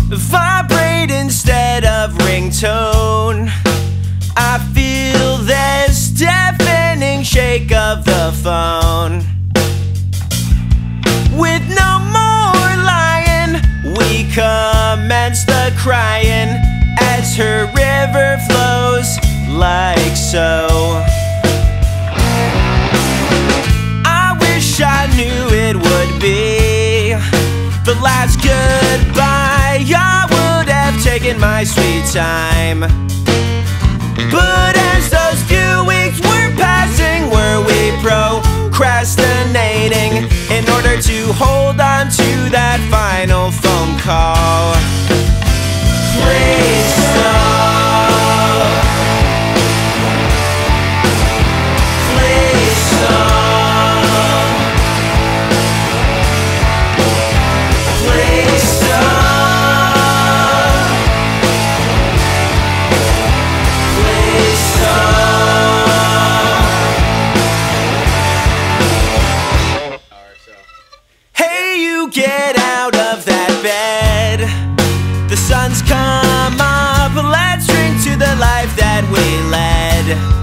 vibrate instead of ringtone. I feel this deafening shake of the phone. With no more lying, we commence the crying as her river flows like so. I wish I knew it would be the last goodbye. I would have taken my sweet time. But as those few weeks were passing, were we procrastinating in order to hold on to that final phone call? Please stop. Please stop. Please stop. Please stop. Hey, you get out of that bed. The sun's come up, let's drink to the life that we led.